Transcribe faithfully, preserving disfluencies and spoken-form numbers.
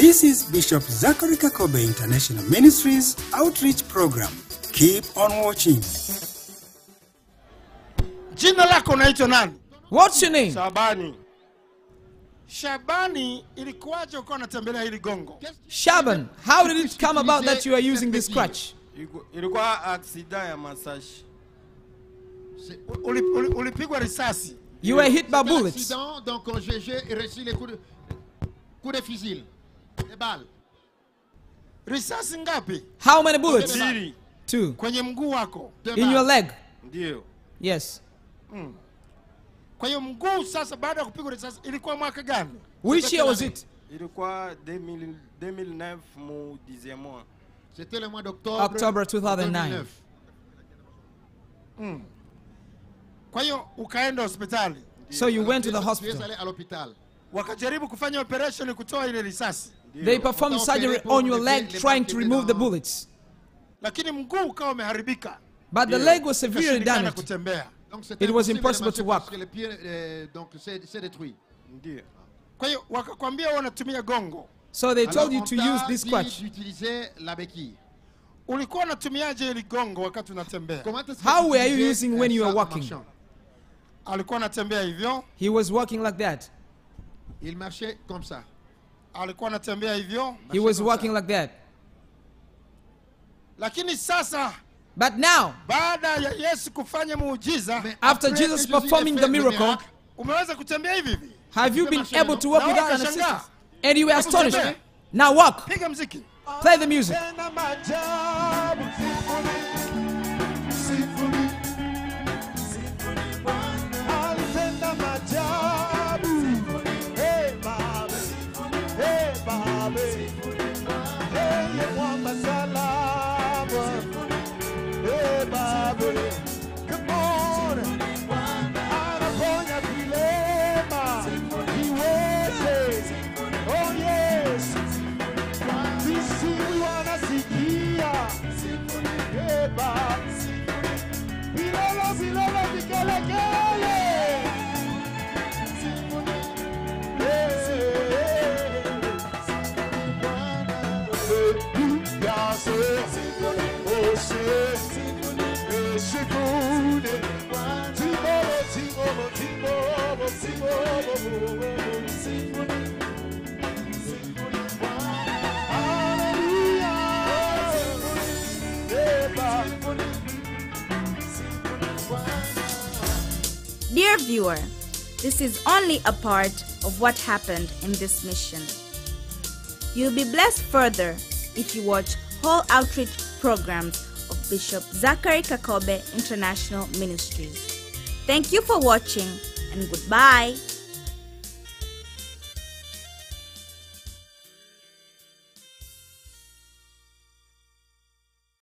This is Bishop Zachary Kakobe International Ministries Outreach Program. Keep on watching. Jina lako unaitwa nani? What's your name? Shabani. Shabani, ilikuwaje uko unatembelea hili gongo? Shaban, how did it come about that you are using this crutch? Ilikuwa accident ya massage. Ulipigwa risasi. You were hit by bullets. Donc j'ai reçu les coups de coups de fusil. Les balles. Risasi ngapi? How many bullets? Two. Kwenye mguu wako. In your leg? Ndio. Yes. Mm. Kwa hiyo mguu sasa baada ya kupigwa risasi ilikuwa mwaka gani? Which year was it? Ilikuwa deux mille neuf mu dixième mois. C'était le mois d'octobre. October two thousand nine. Mm. Kwa hiyo ukaenda hospitali. So you went to the hospital. Wakajaribu kufanya operation kutoa ile risasi. They performed surgery on your leg trying to remove the bullets. Lakini mguu ukawa umeharibika. But the leg was severely damaged. It was impossible to walk. Kwa hiyo wakakwambia wanatumia gongo. So they told you to use this crutch. Ulikuwa unatumiaje ile gongo wakati unatembea? How were you using when you were walking? Alikuwa anatembea hivyo. He was walking like that. Il marchait comme ça. Alikuwa anatembea hivyo. He was walking like that. Lakini sasa, but now, baada ya Yesu kufanya muujiza, after Jesus performing the miracle, umeweza kutembea hivi hivi? Have you been able to walk without an assistance? And you were astonished. Now walk. Piga muziki. Play the music. Dear viewer, this is only a part of what happened in this mission. You'll be blessed further if you watch whole outreach programs of Bishop Zachary Kakobe International Ministries. Thank you for watching and goodbye.